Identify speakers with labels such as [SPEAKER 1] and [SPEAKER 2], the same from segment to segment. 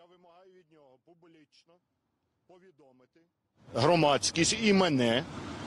[SPEAKER 1] вимагаю від нього публічно повідомити громадськість і мене,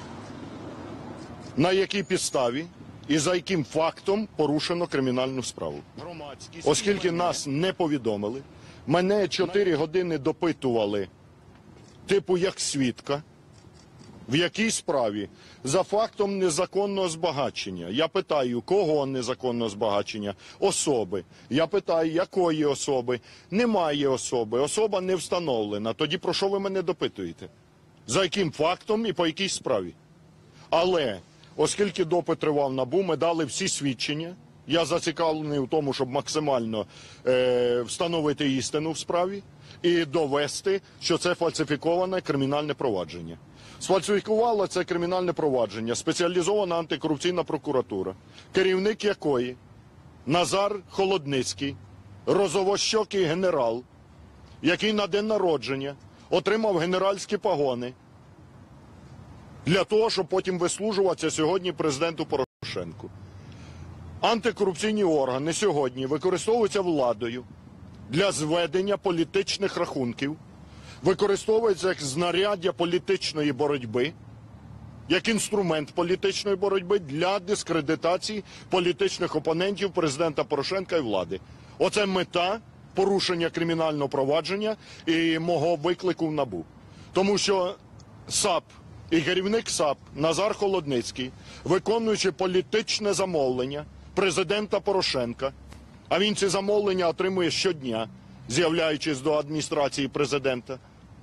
[SPEAKER 1] на якій підставі і за яким фактом порушено кримінальну справу. Оскільки нас не повідомили, мене 4 години допитували, типу як свідка, в якій справі? За фактом незаконного збагачення. Я питаю, кого незаконного збагачення? Особи. Я питаю, якої особи? Немає особи. Особа не встановлена. Тоді про що ви мене допитуєте? За яким фактом і по якій справі? Але, оскільки допит тривав НАБУ, ми дали всі свідчення. Я зацікавлений в тому, щоб максимально встановити істину в справі і довести, що це фальсифіковане кримінальне провадження. Сфальсифікувала це кримінальне провадження спеціалізована антикорупційна прокуратура, керівник якої Назар Холодницький, розовощокий генерал, який на день народження отримав генеральські погони для того, щоб потім вислужуватися сьогодні президенту Порошенку. Антикорупційні органи сьогодні використовуються владою для зведення політичних рахунків, використовуються як знаряддя політичної боротьби, як інструмент політичної боротьби для дискредитації політичних опонентів президента Порошенка і влади. Оце мета порушення кримінального провадження і мого виклику в НАБУ. Тому що САП і керівник САП Назар Холодницький, виконуючи політичне замовлення президента Порошенка, а він ці замовлення отримує щодня, з'являючись до адміністрації президента.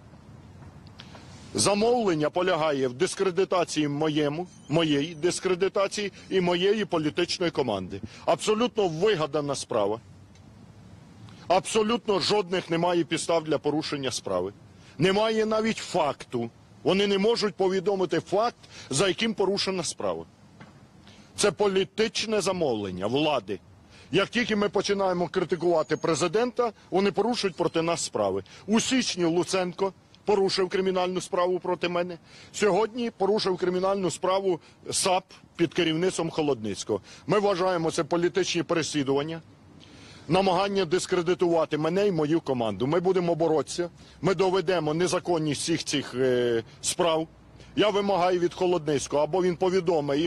[SPEAKER 1] Замовлення полягає в дискредитації моєї дискредитації і моєї політичної команди. Абсолютно вигадана справа. Абсолютно жодних немає підстав для порушення справи. Немає навіть факту. Вони не можуть повідомити факт, за яким порушена справа. Це політичне замовлення влади. Як тільки ми починаємо критикувати президента, вони порушують проти нас справи. У січні Луценко порушив кримінальну справу проти мене. Сьогодні порушив кримінальну справу САП під керівництвом Холодницького. Ми вважаємо це політичні переслідування, намагання дискредитувати мене і мою команду. Ми будемо боротися, ми доведемо незаконність всіх цих справ. Я вимагаю від Холодницького, або він повідомить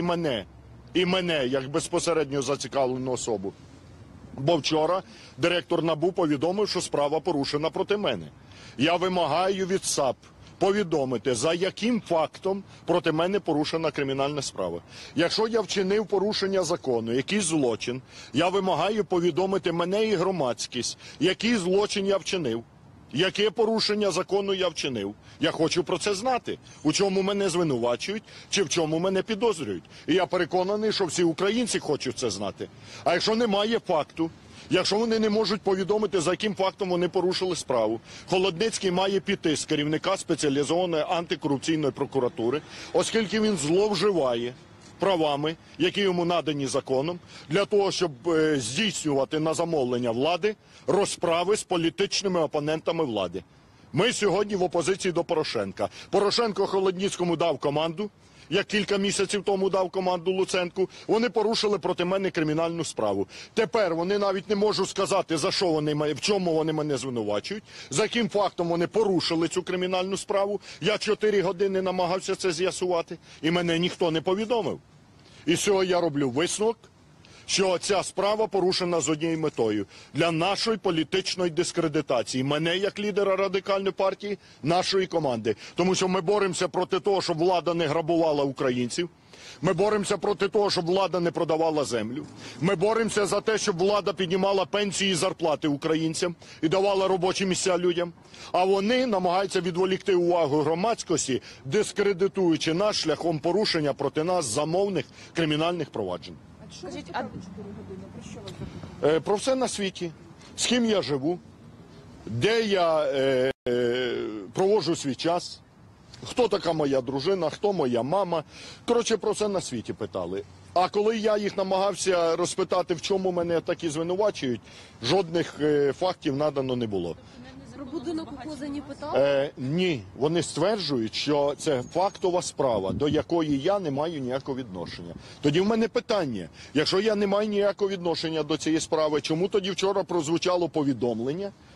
[SPEAKER 1] і мене як безпосередньо зацікавлену особу. Бо вчора директор НАБУ повідомив, що справа порушена проти мене. Я вимагаю від САП повідомити, за яким фактом проти мене порушена кримінальна справа. Якщо я вчинив порушення закону, якийсь злочин, я вимагаю повідомити мене і громадськість, який злочин я вчинив, яке порушення закону я вчинив. Я хочу про це знати, у чому мене звинувачують чи в чому мене підозрюють. І я переконаний, що всі українці хочуть це знати. А якщо немає факту, якщо вони не можуть повідомити, за яким фактом вони порушили справу, Холодницький має піти з керівника спеціалізованої антикорупційної прокуратури, оскільки він зловживає правами, які йому надані законом, для того, щоб здійснювати на замовлення влади розправи з політичними опонентами влади. Ми сьогодні в опозиції до Порошенка. Порошенко Холодницькому дав команду, як кілька місяців тому дав команду Луценку, вони порушили проти мене кримінальну справу. Тепер вони навіть не можуть сказати, за що вони, в чому вони мене звинувачують, за яким фактом вони порушили цю кримінальну справу. Я 4 години намагався це з'ясувати, і мене ніхто не повідомив. І з цього я роблю висновок, що ця справа порушена з однією метою – для нашої політичної дискредитації. Мене як лідера Радикальної партії, нашої команди. Тому що ми боремося проти того, щоб влада не грабувала українців. Ми боремося проти того, щоб влада не продавала землю. Ми боремося за те, щоб влада піднімала пенсії і зарплати українцям і давала робочі місця людям. А вони намагаються відволікти увагу громадськості, дискредитуючи нас шляхом порушення проти нас замовних кримінальних проваджень.
[SPEAKER 2] Скажіть, а 4 години, про що вас запитують?
[SPEAKER 1] Про все на світі. З ким я живу, де я проводжу свій час, хто така моя дружина, хто моя мама. Коротше, про все на світі питали. А коли я їх намагався розпитати, в чому мене такі звинувачують, жодних фактів надано не було.
[SPEAKER 2] Про будинок у Козані питали?
[SPEAKER 1] Ні, вони стверджують, що це фактова справа, до якої я не маю ніякого відношення. Тоді в мене питання, якщо я не маю ніякого відношення до цієї справи, чому тоді вчора прозвучало повідомлення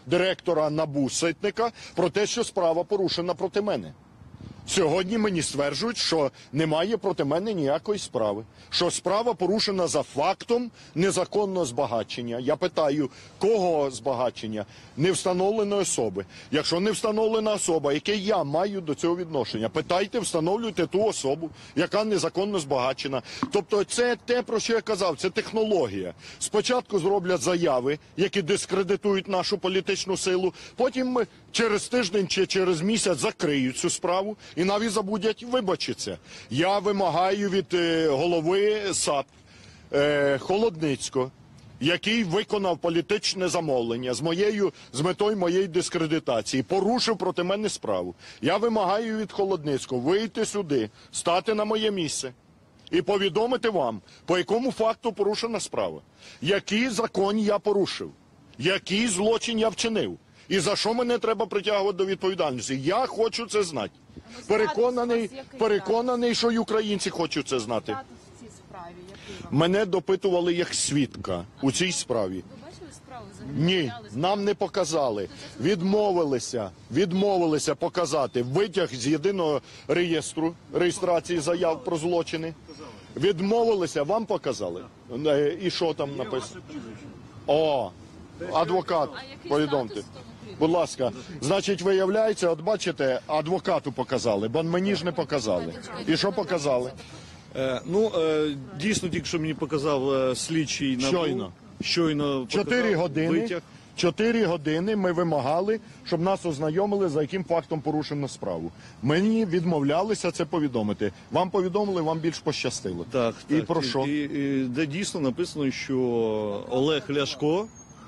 [SPEAKER 1] директора НАБУ Ситника про те, що справа порушена проти мене. Сьогодні мені стверджують, що немає проти мене ніякої справи, що справа порушена за фактом незаконного збагачення. Я питаю, кого збагачення? Невстановленої особи. Якщо не встановлена особа, яке я маю до цього відношення, питайте, встановлюйте ту особу, яка незаконно збагачена. Тобто це те, про що я казав, це технологія. Спочатку зроблять заяви, які дискредитують нашу політичну силу, потім через тиждень чи через місяць закриють цю справу і навіть забудять вибачитися. Я вимагаю від голови САП Холодницького, який виконав політичне замовлення з метою моєї дискредитації, порушив проти мене справу. Я вимагаю від Холодницького вийти сюди, стати на моє місце і повідомити вам, по якому факту порушена справа, які закони я порушив, який злочин я вчинив. І за що мене треба притягувати до відповідальності? Я хочу це знати. Переконаний, що й українці хочуть це знати.
[SPEAKER 2] Статус в цій справі, який вам?
[SPEAKER 1] Мене допитували як свідка у цій справі.
[SPEAKER 2] Ви бачили справу взагалі?
[SPEAKER 1] Ні,
[SPEAKER 2] Розглядали справу?
[SPEAKER 1] нам не показали. Відмовилися показати витяг з єдиного реєстру реєстрації заяв про злочини. Відмовилися, вам показали. І що там написано? О, адвокат,
[SPEAKER 2] А який
[SPEAKER 1] повідомте.
[SPEAKER 2] статус того прізвища?
[SPEAKER 1] Будь ласка, значить, виявляється, от бачите, адвокату показали, бо мені ж не показали. І що показали?
[SPEAKER 3] Дійсно, тільки що мені показав слідчий НАБУ. Щойно показав
[SPEAKER 1] 4 години.
[SPEAKER 3] витяг.
[SPEAKER 1] 4 години ми вимагали, щоб нас ознайомили, за яким фактом порушено справу. Мені відмовлялися це повідомити. Вам повідомили, вам більш пощастило.
[SPEAKER 3] Так,
[SPEAKER 1] І
[SPEAKER 3] так.
[SPEAKER 1] про що?
[SPEAKER 3] Де дійсно написано, що Олег Ляшко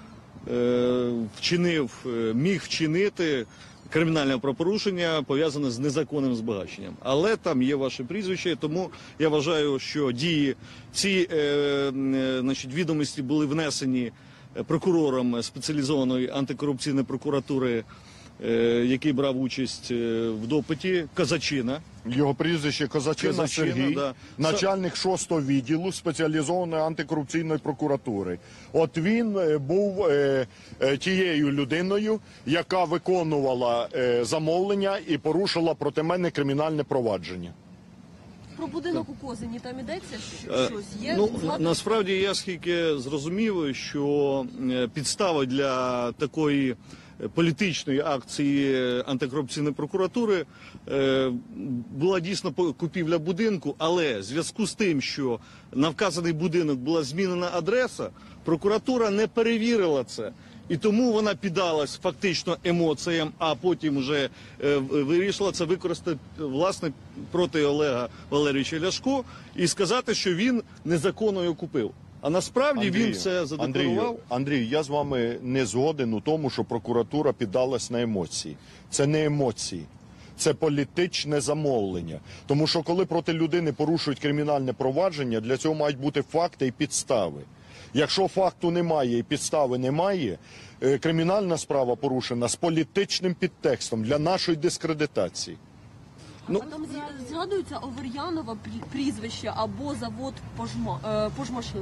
[SPEAKER 3] міг вчинити кримінальне правопорушення, пов'язане з незаконним збагаченням. Але там є ваше прізвище, тому я вважаю, що ці відомості були внесені прокурором спеціалізованої антикорупційної прокуратури, який брав участь в допиті, Козачина.
[SPEAKER 1] Його прізвище Козачина Сергій,
[SPEAKER 3] да.
[SPEAKER 1] начальник 6-го відділу спеціалізованої антикорупційної прокуратури. От він був тією людиною, яка виконувала замовлення і порушила проти мене кримінальне провадження.
[SPEAKER 2] Про будинок у Козині там ідеться щось? Є?
[SPEAKER 3] Насправді я скільки зрозумів, що підстава для такої політичної акції антикорупційної прокуратури була дійсно купівля будинку, але в зв'язку з тим, що на вказаний будинок була змінена адреса, прокуратура не перевірила це. І тому вона піддалась фактично емоціям, а потім вже вирішила це використати власне проти Олега Валерійовича Ляшко і сказати, що він незаконно його купив. А насправді він це задекларував.
[SPEAKER 1] Андрію, я з вами не згоден у тому, що прокуратура піддалась на емоції. Це не емоції. Це політичне замовлення. Тому що коли проти людини порушують кримінальне провадження, для цього мають бути факти і підстави. Якщо факту немає і підстави немає, кримінальна справа порушена з політичним підтекстом для нашої дискредитації.
[SPEAKER 2] А там згадується Овер'янова прізвище або завод Пожмашин.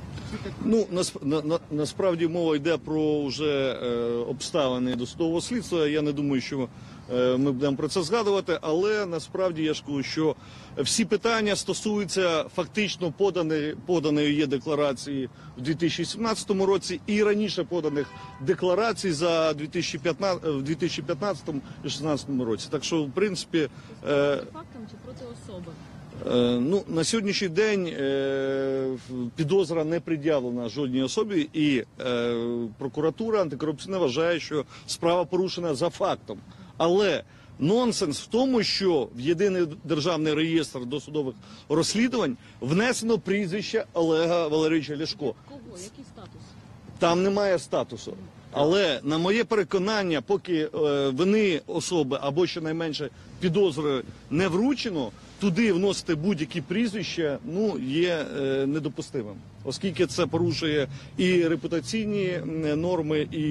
[SPEAKER 3] Насправді мова йде про вже обставини досудового слідства. Я не думаю, що ми будемо про це згадувати, але насправді я ж кажу, що всі питання стосуються фактично поданої є декларації в 2017 році і раніше поданих декларацій за 2015 в 2015-2016 році. Так що, в принципі,
[SPEAKER 2] Фактом чи проти особи?
[SPEAKER 3] На сьогоднішній день підозра не пред'явлена жодній особі, і прокуратура антикорупційна вважає, що справа порушена за фактом. Але нонсенс в тому, що в єдиний державний реєстр досудових розслідувань внесено прізвище Олега Валерійовича Ляшко.
[SPEAKER 2] Кого? Який статус?
[SPEAKER 3] Там немає статусу. Але, на моє переконання, поки вини особи або щонайменше підозри не вручено, туди вносити будь-які прізвища є недопустимим. Оскільки це порушує і репутаційні норми, і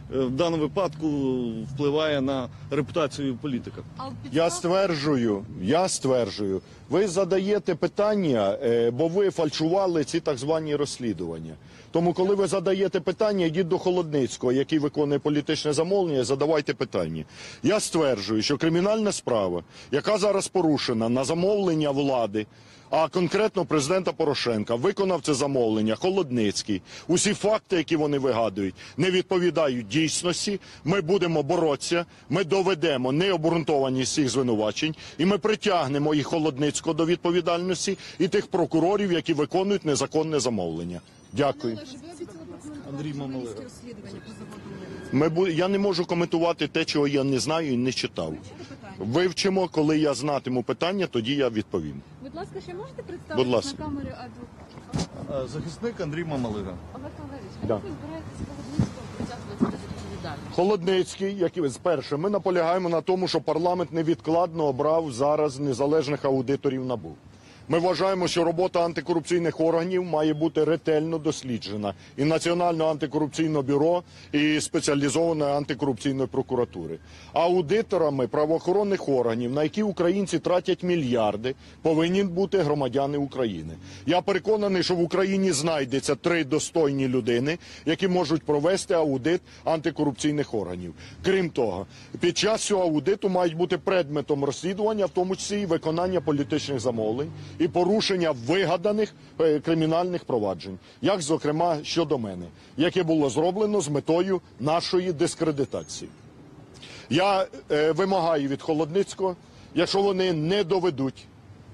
[SPEAKER 3] в даному випадку впливає на репутацію політика.
[SPEAKER 2] А от
[SPEAKER 1] Я стверджую, ви задаєте питання, бо ви фальшували ці так звані розслідування. Тому, коли ви задаєте питання, йдіть до Холодницького, який виконує політичне замовлення, задавайте питання. Я стверджую, що кримінальна справа, яка зараз порушена на замовлення влади, а конкретно президента Порошенка, виконав це замовлення Холодницький. Усі факти, які вони вигадують, не відповідають дійсності. Ми будемо боротися, ми доведемо необґрунтованість цих звинувачень, і ми притягнемо і Холодницького до відповідальності, і тих прокурорів, які виконують незаконне замовлення. Дякую.
[SPEAKER 3] Андрій Мамалига.
[SPEAKER 1] Я не можу коментувати те, чого я не знаю і не читав. Вивчимо, коли я знатиму питання, тоді я відповім.
[SPEAKER 4] Будь ласка, ще можете представити
[SPEAKER 1] Будь ласка.
[SPEAKER 4] на камері адвоката?
[SPEAKER 3] Захисник Андрій Мамалига.
[SPEAKER 4] Олег Валерійович,
[SPEAKER 1] Да.
[SPEAKER 4] як ви збираєтесь Холодницького притягувати до відповідальності?
[SPEAKER 1] Холодницький, який спершу, ми наполягаємо на тому, що парламент невідкладно обрав зараз незалежних аудиторів НАБУ. Ми вважаємо, що робота антикорупційних органів має бути ретельно досліджена і Національного антикорупційного бюро, і спеціалізованої антикорупційної прокуратури. Аудиторами правоохоронних органів, на які українці тратять мільярди, повинні бути громадяни України. Я переконаний, що в Україні знайдеться 3 достойні людини, які можуть провести аудит антикорупційних органів. Крім того, під час цього аудиту мають бути предметом розслідування, в тому числі і виконання політичних замовлень, і порушення вигаданих кримінальних проваджень, як, зокрема, щодо мене, яке було зроблено з метою нашої дискредитації. Я вимагаю від Холодницького, якщо вони не доведуть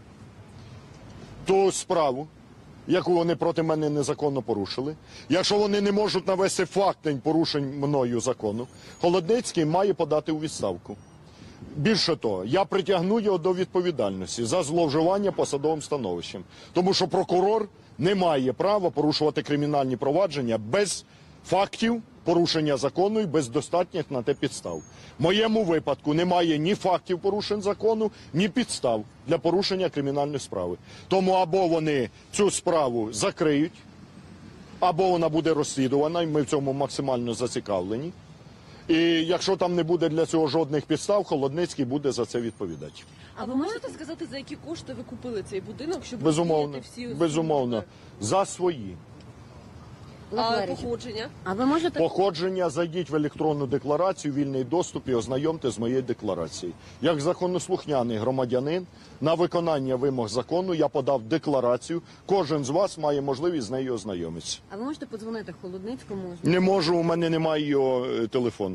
[SPEAKER 1] ту справу, яку вони проти мене незаконно порушили, якщо вони не можуть навести факти порушень мною закону, Холодницький має подати у відставку. Більше того, я притягну його до відповідальності за зловживання посадовим становищем. Тому що прокурор не має права порушувати кримінальні провадження без фактів порушення закону і без достатніх на те підстав. В моєму випадку немає ні фактів порушень закону, ні підстав для порушення кримінальної справи. Тому або вони цю справу закриють, або вона буде розслідувана, і ми в цьому максимально зацікавлені. І якщо там не буде для цього жодних підстав, Холодницький буде за це відповідати.
[SPEAKER 2] А ви можете сказати, за які кошти ви купили цей будинок, щоб
[SPEAKER 1] Безумовно,
[SPEAKER 2] розвіяти всі...
[SPEAKER 1] безумовно. За свої.
[SPEAKER 2] А походження?
[SPEAKER 4] А ви можете
[SPEAKER 1] Походження, зайдіть в електронну декларацію, вільний доступ і ознайомте з моєю декларацією. Як законослухняний громадянин, на виконання вимог закону я подав декларацію. Кожен з вас має можливість з нею ознайомитися.
[SPEAKER 4] А ви можете подзвонити Холодницькому?
[SPEAKER 1] Не можу, у мене немає його телефону.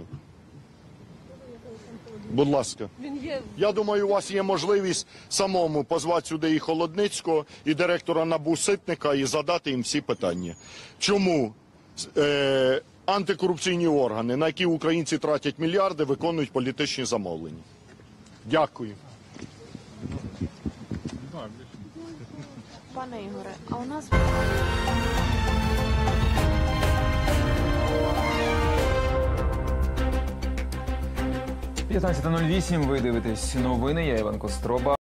[SPEAKER 1] Будь ласка.
[SPEAKER 2] Він є...
[SPEAKER 1] Я думаю, у вас є можливість самому позвати сюди і Холодницького, і директора НАБУ Ситника, і задати їм всі питання. Чому антикорупційні органи, на які українці тратять мільярди, виконують політичні замовлення? Дякую.
[SPEAKER 4] Пане Ігоре, а у нас...
[SPEAKER 5] 15:08, ви дивитесь новини, я Іван Костроба.